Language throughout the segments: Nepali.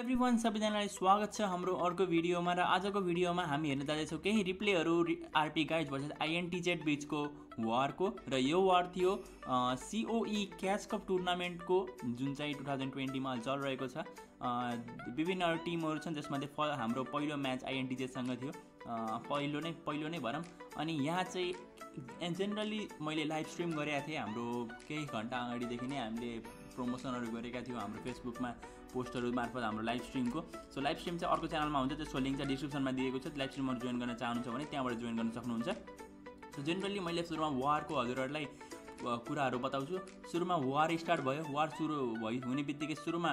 एभ्रिवान, सबैजनालाई स्वागत छ हाम्रो अर्को भिडियोमा। र आजको भिडियोमा हामी हेर्न जाँदैछौँ केही रिप्लेहरू आरपी गाइज भर्सेस आइएनटिजेड बिचको वारको। र यो वार थियो COE क्याच कप टुर्नामेन्टको, जुन चाहिँ 2020 मा चलिरहेको छ। विभिन्न टिमहरू छन् जसमध्ये हाम्रो पहिलो म्याच आइएनटिजेडसँग थियो, पहिलो नै भनौँ। अनि यहाँ चाहिँ जेनरली मैले लाइभ स्ट्रिम गरेका थिएँ। हाम्रो केही घन्टा अगाडिदेखि नै हामीले प्रमोसनहरू गरेका थियौँ हाम्रो फेसबुकमा पोस्टहरू मार्फत हाम्रो लाइभ स्ट्रिमको। सो लाइभ स्ट्रिम चाहिँ अर्को च्यानलमा हुन्छ, त्यसको लिङ्क चाहिँ डिस्क्रिप्सनमा दिएको छ। लाइभ स्ट्रिमहरू जोइन गर्न चाहनुहुन्छ भने त्यहाँबाट जोइन गर्न सक्नुहुन्छ। सो जेनरली मैले सुरुमा वारको हजुरहरूलाई कुराहरू बताउँछु। सुरुमा वार स्टार्ट भयो। वार सुरु हुने बित्तिकै सुरुमा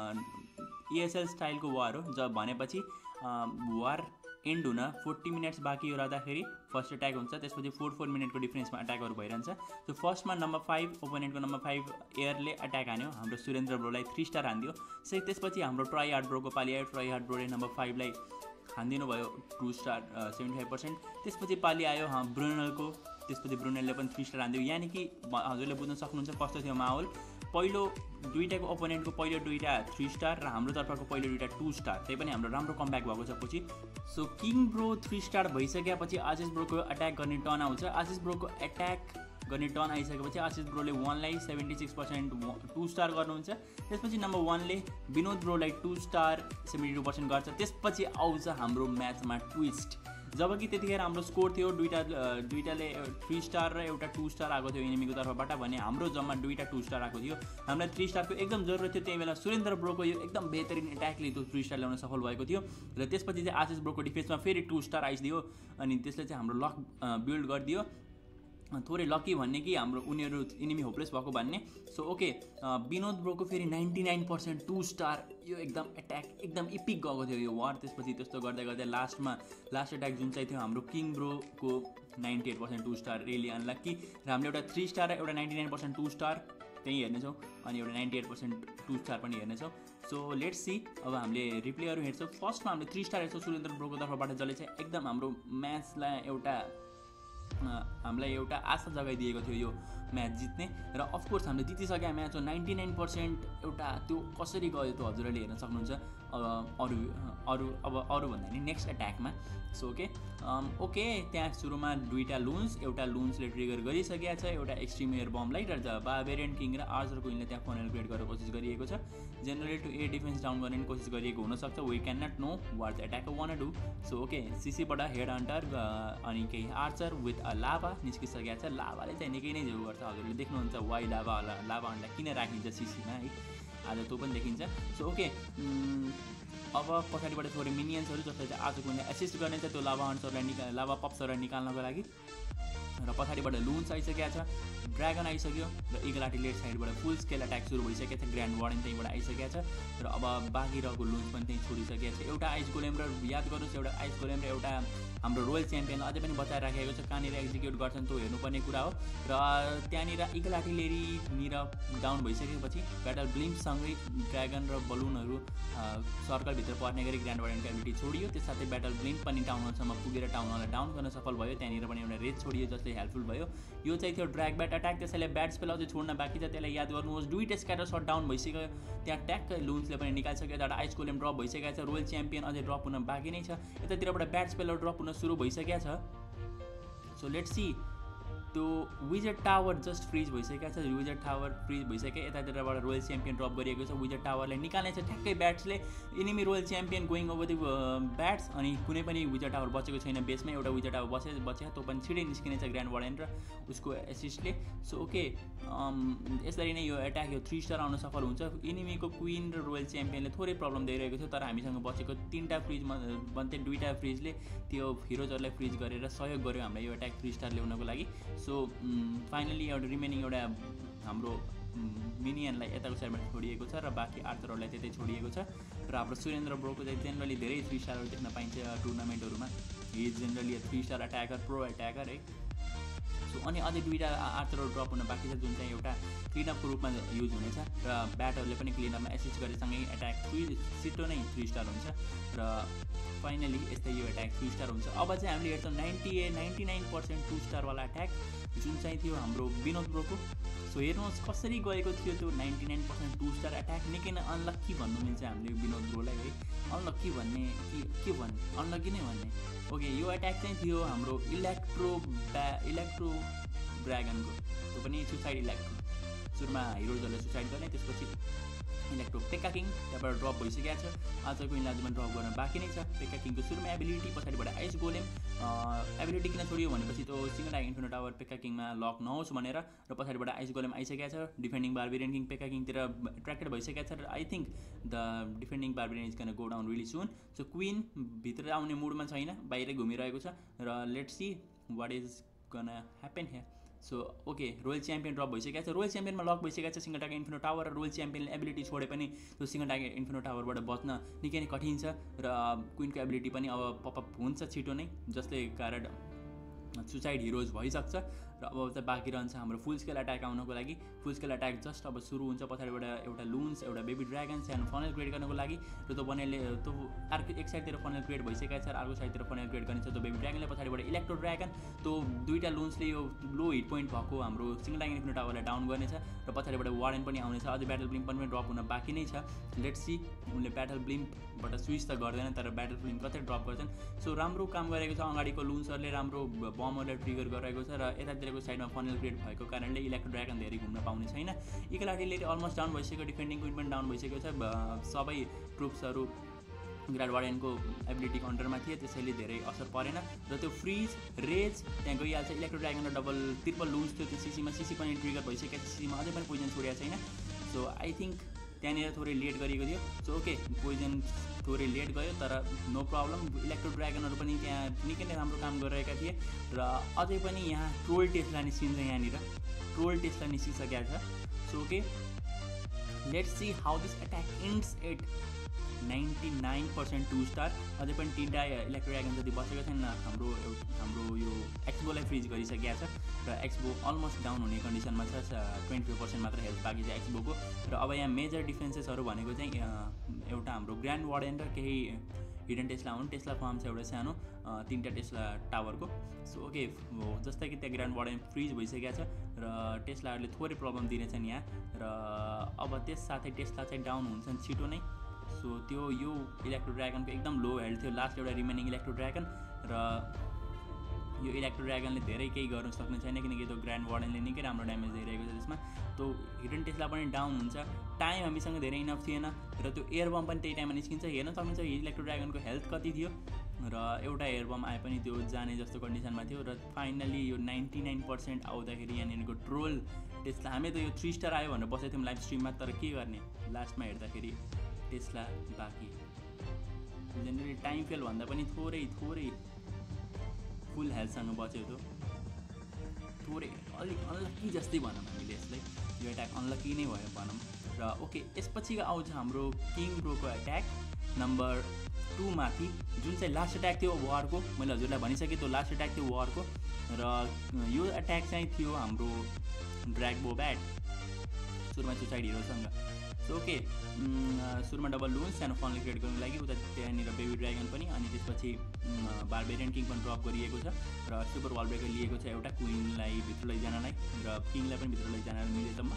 ESL स्टाइलको वार हो, जब भनेपछि वार एन्ड हुन 40 मिनट्स बाँकी रहँदाखेरि फर्स्ट अट्याक हुन्छ। त्यसपछि 4 मिनटको डिफ्रेन्समा अट्याकहरू भइरहन्छ। सो फर्स्टमा नम्बर 5 ओपोनेन्टको नम्बर 5 एयरले अट्याक हान्यो, हाम्रो सुरेन्द्र ब्रोलाई 3 स्टार हानिदियो। त्यसपछि हाम्रो ट्राई हार्ड ब्रोको पालि आयो। ट्राई हार्ड ब्रोले नम्बर 5 लाई हानिदिनु भयो 2 स्टार 75%। त्यसपछि पालि आयो ब्रुनेलको। त्यसपछि ब्रुनेलले पनि 3 स्टार हानिदियो। यानि कि हजुरले बुझ्न सक्नुहुन्छ कस्तो थियो माहौल। पहिलो दुईटाको ओपोनेन्टको पहिलो दुईटा 3 स्टार र हाम्रो तर्फको पहिलो दुईटा 2 स्टार। त्यही पनि हाम्रो राम्रो कमब्याक भएको छ पछि। सो किङ ब्रो 3 स्टार भइसकेपछि आशिष ब्रोको अट्याक गर्ने टर्न आउँछ। आशिष ब्रोको अट्याक गर्ने टर्न आइसकेपछि आशिष ब्रोले 1 लाई 76% 2 स्टार गर्नुहुन्छ। त्यसपछि नम्बर 1 ले विनोद ब्रोलाई 2 स्टार 72% गर्छ। त्यसपछि आउँछ हाम्रो म्याचमा ट्विस्ट। जबकि त्यतिखेर हाम्रो स्कोर थियो दुईटाले 3 स्टार र एउटा 2 स्टार आएको थियो एनिमीको तर्फबाट, भने हाम्रो जम्मा दुईटा 2 स्टार आएको थियो। हामीलाई 3 स्टारको एकदम जरुरत थियो। त्यही बेला सुरेन्द्र ब्रोको यो एकदम बेहतरिन अट्याकले त्यो 3 स्टार ल्याउन सफल भएको थियो। र त्यसपछि चाहिँ आशिष ब्रोको डिफेन्समा फेरि 2 स्टार आइदियो। अनि त्यसले चाहिँ हाम्रो लक बिल्ड गरिदियो। थोरै लकी भन्ने कि हाम्रो उनीहरू इनिमी होपलेस भएको भन्ने। सो ओके, विनोद ब्रोको फेरि 99% 2 स्टार। यो एकदम अट्याक एकदम इपिक गएको थियो यो वार। त्यसपछि त्यस्तो गर्दै गर्दै लास्ट अट्याक जुन चाहिँ थियो हाम्रो किङ ब्रोको 98% 2 स्टार, रियली अनलक्की। र हामीले एउटा 3 स्टार र एउटा 99% 2 स्टार त्यही हेर्नेछौँ, अनि एउटा 98% 2 स्टार पनि हेर्नेछौँ। सो लेट्स सी, अब हामीले रिप्लेहरू हेर्छौँ। फर्स्टमा हामीले 3 स्टार हेर्छौँ सुरेन्द्र ब्रोको तर्फबाट, जसले चाहिँ एकदम हाम्रो म्याचलाई हामीलाई एउटा आशा जगाइदिएको थियो यो म्याच जित्ने। र अफकोर्स हामीले जितिसकेका म्याच हो। 99% एउटा त्यो कसरी गयो त्यो हजुरहरूले हेर्न सक्नुहुन्छ अरू भन्दा नि नेक्स्ट अट्याकमा। सो ओके त्यहाँ सुरुमा दुईटा एउटा लुन्सले ट्रिगर गरिसकेको छ एउटा एक्सट्रिम एयर बमलाई, र बारबेरियन किङ र आर्चर क्विनले त्यहाँ फनल क्रिएट गरेर कोसिस गरिएको छ। Generally to a defense down गर्ने कोसिस गरिएको हुनसक्छ। We can not know what the attacker want do. So सीसीबाट हेड हन्टर अनि केही आर्चर विथ लाभा निस्किसकेको छ। लाभाले चाहिँ निकै नै जो गर्छ, हजुरले देख्नुहुन्छ वाइ लाभाहरूलाई किन राखिन्छ सिसीमा है, आज त्यो पनि देखिन्छ। सो अब पछाडिबाट थोरै मिनियन्सहरू जसले चाहिँ आज कुनै एसिस्ट गर्ने छ त्यो लाभा पप्सहरूलाई निकाल्नको लागि। र पछाडिबाट लुन्स आइसकेको छ, ड्रागन आइसक्यो, र इगलाटी लेफ्ट साइडबाट फुल स्केल अट्याक सुरु भइसकेको छ। ग्रान्ड वार्डन त्यहीँबाट आइसकेको छ। र अब बाँकी रहेको लुन्स पनि त्यहीँ छोडिसकेको छ। एउटा आइस गोलेम र याद गर्नुहोस्, एउटा आइस गोलेम र एउटा हाम्रो रोयल च्याम्पियन अझै पनि बचाएर राखेको छ। कहाँनिर एक्जिक्युट गर्छन् त्यो हेर्नुपर्ने कुरा हो। र त्यहाँनिर इगलाटीलेरीनिर डाउन भइसकेपछि ब्याटल ब्लिम्पसँगै ड्रागन र बलुनहरू सर्कलभित्र पर्ने गरी ग्रान्ड वार्डनको एबिलिटी छोडियो। त्यससाथै ब्याटल ब्लिम्प पनि टाउन हलसम्म पुगेर टाउन हललाई डाउन गर्न सफल भयो। त्यहाँनिर पनि एउटा रेड छोडियो जसले हेल्पफुल भयो। यो चाहिँ थियो ड्र्याग ब्याट अट्याक। त्यसैले ब्याट स्पेल अझै छोड्न बाँकी छ, त्यसलाई याद गर्नुहोस्। दुईवटा स्क्याटर सट डाउन भइसक्यो, त्यहाँ ट्याक्कै लुन्सले पनि निकालिसक्यो। एउटा आइस गोलेम ड्रप भइसकेको छ। रोयल च्याम्पियन अझै ड्रप हुन बाँकी नै छ। यतातिरबाट ब्याट स्पेलर ड्रप हुन सुरु भइसकेको छ। सो लेट्स सी, त्यो विजेट टावर जस्ट फ्रिज भइसकेको छ। विजेट टावर फ्रिज भइसक्यो। यतातिरबाट रोयल च्याम्पियन ड्रप गरिएको छ। विजेट टावरलाई निकाल्ने छ ठ्याक्कै ब्याट्सले। Enemy royal champion going over the bats, अनि कुनै पनि विजेट टावर बचेको छैन बेसमा। एउटा विजेट टावर बच्यो त्यो पनि छिटै निस्किने छ ग्रान्ड वार्डन र उसको एसिस्टले। सो यसरी नै यो अट्याक यो 3 स्टार आउन सफल हुन्छ। एनिमीको क्विन र रोयल च्याम्पियनले थोरै प्रब्लम दिइरहेको थियो, तर हामीसँग बचेको 3टा फ्रिज भन्थे 2टा फ्रिजले त्यो हिरोजहरूलाई फ्रिज गरेर सहयोग गर्यो हामीलाई यो अट्याक 3 स्टार ल्याउनको लागि। सो फाइनली एउटा रिमेनिङ एउटा हाम्रो मिनियनलाई यताको साइडमा छोडिएको छ, र बाँकी आर्चरहरूलाई त्यतै छोडिएको छ। र हाम्रो सुरेन्द्र ब्रोको चाहिँ जेनरली धेरै 3 स्टारहरू देख्न पाइन्छ टुर्नामेन्टहरूमा। He is generally 3 star attacker, pro attacker है। सो अनि अझै 2टा आर्चरहरू ड्रप हुन बाँकी छ, जुन चाहिँ एउटा क्लिनअपको रूपमा युज हुनेछ। र ब्याटरले पनि क्लिनअपमा एसिस्ट गरेसँगै अट्याक छिटो नै 3 स्टार हुन्छ। र फाइनली यस्तै यो अट्याक 3 स्टार हुन्छ। अब चाहिँ हामीले हेर्छौँ 99% 2 स्टारवाला अट्याक जुन चाहिँ थियो हाम्रो विनोद ब्रोको। सो हेर्नुहोस् कसरी गएको थियो त्यो 99% 2 स्टार एट्याक। निकै नै अनलक्की भन्नु मिल्छ हामीले विनोद ब्रोलाई है। अनलक्की भन्ने कि के भन्ने, अनलक्की नै भन्ने। ओके, यो एट्याक चाहिँ थियो हाम्रो इलेक्ट्रो ड्रागनको, त्यो पनि सुसाइड इलेक्ट्रो। सुरुमा हिरोजहरूले सुसाइड गर्ने, त्यसपछि इलेक्ट्रो पेक्का किङ त्यहाँबाट ड्रप भइसकेको छ। आज क्विनलाई अझै पनि ड्रप गर्न बाँकी नै छ। पेक्का किङको सुरुमा एबिलिटी, पछाडिबाट आइस गोलेम। एबिलिटी किन छोडियो भनेपछि त्यो single tag infinite tower pekka किङमा लक नहोस् भनेर, र पछाडिबाट आइस गोलेम आइसकेको छ। डिफेन्डिङ बार्बेरियन किङ पेक्का किङतिर एट्र्याक्टेड भइसकेको छ, र I think the defending barbarian is can go down really soon. So queen भित्र आउने मुडमा छैन, बाहिरै घुमिरहेको छ, र let's see what is gonna happen here. So okay, royal champion drop भइसकेको छ। रोयल च्याम्पियनमा लक भइसकेको छ सिंगल ट्याग इन्फिनिट टावर, र रोयल च्याम्पियनले एबिलिटी छोडे पनि त्यो सिंगल ट्याग इन्फिनिट टावरबाट बच्न निकै नै कठिन छ, र क्विनको एबिलिटी पनि अब पपअप हुन्छ छिटो नै, जसले कारण सुसाइड हिरोज भइसक्छ। र अब चाहिँ बाँकी रहन्छ हाम्रो फुल स्केल एट्याक आउनको लागि। फुल स्केल एट्याक जस्ट अब सुरु हुन्छ। पछाडिबाट एउटा लुन्स, एउटा बेबी ड्रागन, सानो फनल क्रिएट गर्नको लागि, र त्यो बनैले त्यो अर्को एक साइडतिर फनल क्रिएट भइसकेको छ, र अर्को साइडतिर फनल क्रिएट गर्ने छ त्यो बेबी ड्रागनले। पछाडिबाट इलेक्ट्रो ड्रागन, त्यो दुईवटा लुन्सले यो लो हिट पोइन्ट भएको हाम्रो सिंगल ट्याग इन्फिनिट टावरलाई डाउन गर्नेछ, र पछाडिबाट वार्डन पनि आउनेछ। अझै ब्याटल ब्लिम्प पनि ड्रप हुन बाँकी नै छ। लेट्स सी उनले ब्याटल ब्लिम्पबाट स्विच त गर्दैन, तर ब्याटल ब्लिम्प कतै ड्रप गर्छन्। सो राम्रो काम गरेको छ, अगाडिको लुन्सहरूले राम्रो बमहरूलाई ट्रिगर गरेको छ, र यतातिरको साइडमा फनल क्रिएट भएको कारणले इलेक्ट्रो ड्रागन धेरै घुम्न पाउने छैन। इगल आर्टिलरी अलमोस्ट डाउन भइसक्यो, डिफेन्डिङ क्विन पनि डाउन भइसकेको छ। सबै ट्रुप्सहरू ग्रान्ड वार्डनको एबिलिटीको अन्डरमा थिए, त्यसैले धेरै असर परेन, र त्यो फ्रिज रेज त्यहाँ गइहाल्छ। इलेक्ट्रो ड्रागन र ट्रिपल लुन्स थियो त्यो सीसीमा, सीसी पनि ट्रिगर भइसकेको छ, सीसीमा अझै पनि पोइजन छोडेको छैन। सो आई थिङ्क त्यहाँनिर थोरै लेट गरिएको थियो। सो ओके, पोइजन थोरै लेट गयो, तर नो प्रब्लम। इलेक्ट्रो ड्रागनहरू पनि त्यहाँ निकै नै राम्रो काम गरिरहेका थिए, र अझै पनि यहाँ ट्रोल टेस्ला निस्किन्छ, यहाँनिर ट्रोल टेस्ला निस्किसकेको छ। So okay, let's see how this attack ends at 99% 2 star. अझै पनि तिनवटा इलेक्ट्रो ड्रागन जति बचेको छैन। हाम्रो यो एक्सबोलाई फ्रिज गरिसकेको छ, र एक्सबो अलमोस्ट डाउन हुने कन्डिसनमा छ। 24% मात्र हेल्थ बाँकी छ एक्सबोको। र अब यहाँ मेजर डिफेन्सेसहरू भनेको चाहिँ एउटा हाम्रो ग्रान्ड वार्डन र केही हिडन टेस्ला हुन्। टेस्ला फार्म छ एउटा सानो, 3टा टेस्ला टावरको। सो ओके, जस्तै कि त्यहाँ ग्रान्ड वार्डन फ्रिज भइसकेको छ, र टेस्लाहरूले थोरै प्रब्लम दिनेछन् यहाँ, र अब त्यस साथै टेस्ला चाहिँ डाउन हुन्छन् छिटो नै। सो त्यो यो इलेक्ट्रो ड्रागनको एकदम लो हेल्थ थियो, लास्ट एउटा रिमेनिङ इलेक्ट्रो ड्रागन, र यो इलेक्ट्रो ड्रागनले धेरै केही गर्न सक्ने छैन, किनकि त्यो ग्रान्ड वार्डनले निकै राम्रो ड्यामेज दिइरहेको छ त्यसमा। त्यो हिडन टेस्ला पनि डाउन हुन्छ। टाइम हामीसँग धेरै इनफ थिएन, र त्यो एयर बम पनि त्यही टाइममा निस्किन्छ। हेर्न सक्नुहुन्छ इलेक्ट्रो ड्रागनको हेल्थ कति थियो, र एउटा एयर बम आए पनि त्यो जाने जस्तो कन्डिसनमा थियो। र फाइनली यो 99% आउँदाखेरि यहाँनिरको ट्रोल टेस्ला, हामी त यो 3 स्टार आयो भनेर बसेको थियौँ लाइभ स्ट्रिममा, तर के गर्ने, लास्टमा हेर्दाखेरि टेस्ला बाँकी। जेनरली टाइम फेल भन्दा पनि थोरै फुल हेल्थसँग बच्यो त्यो, थोरै अलिक अनलक्की जस्तै भनौँ हामीले यसलाई। यो एट्याक अनलक्की नै भयो भनौँ। र ओके, यसपछि आउँछ हाम्रो किङ ब्रोको एट्याक नम्बर 2 माथि, जुन चाहिँ लास्ट एट्याक थियो वारको। मैले हजुरलाई भनिसकेँ त्यो लास्ट एट्याक थियो वारको, र यो एट्याक चाहिँ थियो हाम्रो ड्र्यागबो ब्याट सुरुमा सुसाइड हिरोसँग। सो ओके, सुरुमा डबल लुन्स सानो फनल क्रिएट गर्नुको लागि, उता त्यहाँनिर बेबी ड्रागन पनि, अनि त्यसपछि बार्बेरियन किङ पनि ड्रप गरिएको छ, र सुपर वाल ब्रेकर लिएको छ एउटा क्विनलाई भित्र लैजानलाई, र किङलाई पनि भित्र लैजान मिलेसम्म।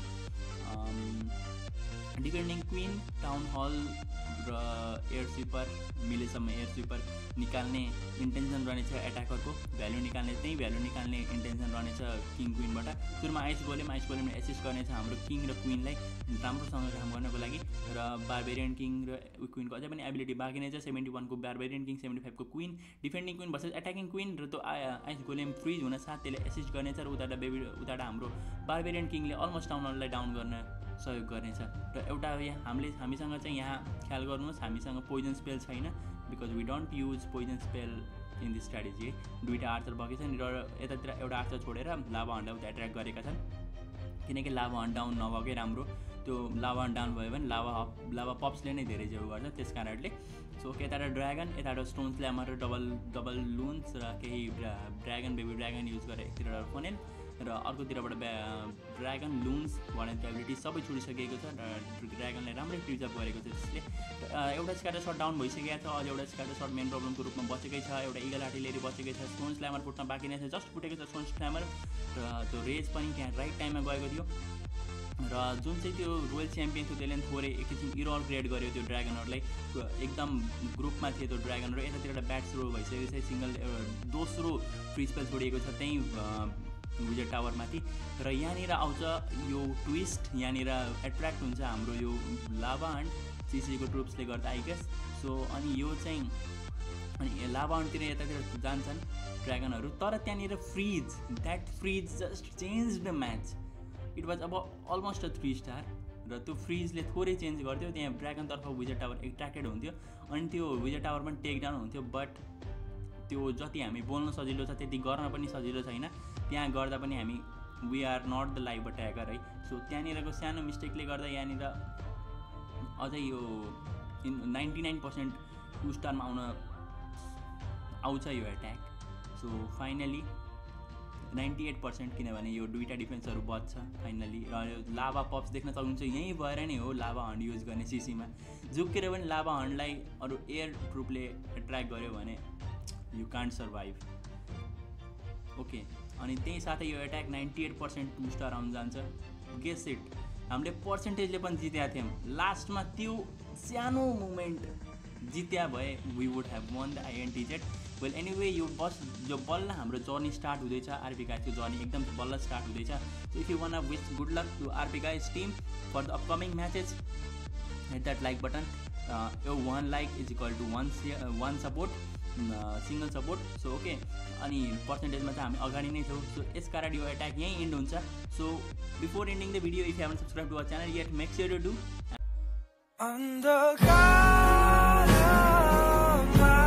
डिफेन्डिङ क्विन, टाउन हल र एयर स्विपर मिलेसम्म एयर स्विपर निकाल्ने इन्टेन्सन रहनेछ एट्याकरको। भ्यालु निकाल्ने, त्यही भ्यालु निकाल्ने इन्टेन्सन रहनेछ किङ क्विनबाट। सुरुमा आइस गोलेमले एसिस्ट गर्नेछ हाम्रो किङ र क्विनलाई राम्रोसँग काम गर्नको लागि, र बार्बेरियन किङ र क्विनको अझै पनि एबिलिटी बाँकी नै छ। 71 को बार्बेरियन किङ, 75 को queen. Defending queen versus attacking queen, र त्यो आइस गोलेम फ्रिज हुन साथ त्यसले एसिस्ट गर्नेछ, र उताबाट हाम्रो बार्बेरियन किङले अलमोस्ट टाउनलाई डाउन गर्न सहयोग गर्नेछ। र एउटा हामीसँग चाहिँ यहाँ ख्याल गर्नुहोस्, हामीसँग पोइजन स्पेल छैन, because we don't use poison spell in this strategy. दुईवटा आर्चर भएकै छन्, र यतातिर एउटा आर्चर छोडेर लाभा हन्टलाई उता एट्र्याक्ट गरेका छन्, किनकि लाभा हन्ट डाउन नभएकै राम्रो। त्यो लाभा हन्ट डाउन भयो भने लाभा पप्सले नै धेरै जेउ गर्छ, त्यस कारणले। सो यताबाट ड्रागन, यताबाट स्टोन स्ल्यामर, डबल लुन्स, र केही ड्रागन बेबी ड्रागन युज गरेर एकतिरबाट फनेल, र अर्कोतिरबाट ड्रागन लुन्स भनेको एबिलिटी सबै छोडिसकेको छ, र ड्रागनलाई राम्रै प्रिजर्भ गरेको छ त्यसले। एउटा स्क्याटर सट डाउन भइसकेको छ, अझ एउटा स्क्याटर सट मेन प्रब्लमको रूपमा बचेकै छ, एउटा इगल आर्टिलरी बचेकै छ, स्टोन स्ल्यामर फुट्न बाँकी नै छ, जस्ट फुटेको छ स्टोन स्ल्यामर, र त्यो रेज पनि त्यहाँ राइट टाइममा गएको थियो। र जुन चाहिँ त्यो रोयल च्याम्पियन थियो त्यसले थोरै एकैछिन इरर क्रिएट गर्यो त्यो ड्रागनहरूलाई, एकदम ग्रुपमा थियो त्यो ड्रागनहरू। यतातिर एउटा ब्याट थ्रो भइसकेको छ, सिङ्गल दोस्रो फ्री स्पेल छोडिएको छ त्यहीँ विजय टावरमाथि। र यहाँनिर आउँछ यो ट्विस्ट, यहाँनिर एट्र्याक्ट हुन्छ हाम्रो यो लाभा हन्ट सिसीको ट्रुप्सले गर्दा आई गेस। सो अनि यो चाहिँ अनि लाभा हन्टतिर यतातिर जान्छन् ड्रागनहरू, तर त्यहाँनिर freeze, that freeze just change the match. It was अब अलमोस्ट अ 3 स्टार र त्यो फ्रिजले थोरै चेन्ज गर्थ्यो, त्यहाँ ड्रागनतर्फ विजय टावर एट्र्याक्टेड हुन्थ्यो अनि त्यो विजय टावर पनि टेक डाउन हुन्थ्यो। बट त्यो जति हामी बोल्न सजिलो छ त्यति गर्न पनि सजिलो छैन, त्यहाँ गर्दा पनि हामी we are not the live attacker है। सो त्यहाँनिरको सानो मिस्टेकले गर्दा यहाँनिर अझै यो 99% 2 स्टारमा आउँछ यो एट्याक। सो फाइनली 98%, किनभने यो दुईवटा डिफेन्सहरू बच्छ फाइनली। र यो लाभा पप्स देख्न सक्नुहुन्छ, यहीँ भएर नै हो लाभा हन्ड युज गर्ने सिसीमा। झुक्केर पनि लाभा हन्डलाई अरू एयर ट्रुपले एट्र्याक्ट गर्यो भने यु कान्ट सर्भाइभ। ओके, अनि त्यही साथै यो एट्याक 98% 2 स्टार आउनु जान्छ। गेस इट, हामीले पर्सेन्टेजले पनि जितेका थियौँ, लास्टमा त्यो सानो मुमेन्ट जित्या भए we would have won the INTZ। Well anyway यो जो बल्ल हाम्रो जर्नी स्टार्ट हुँदैछ, आरपी गाइजको जर्नी एकदम बल्ल स्टार्ट हुँदैछ। So if you want wish good luck to RP guys team for the upcoming matches, hit that like button. यो 1 like is equal to 1 support, single support. So okay, अनि पर्सेन्टेजमा चाहिँ हामी अगाडि नै छौँ। सो यस कारण यो एट्याक यहीँ इन्ड हुन्छ। So before ending the video, if you haven't subscribe to our channel yet, make sure to do.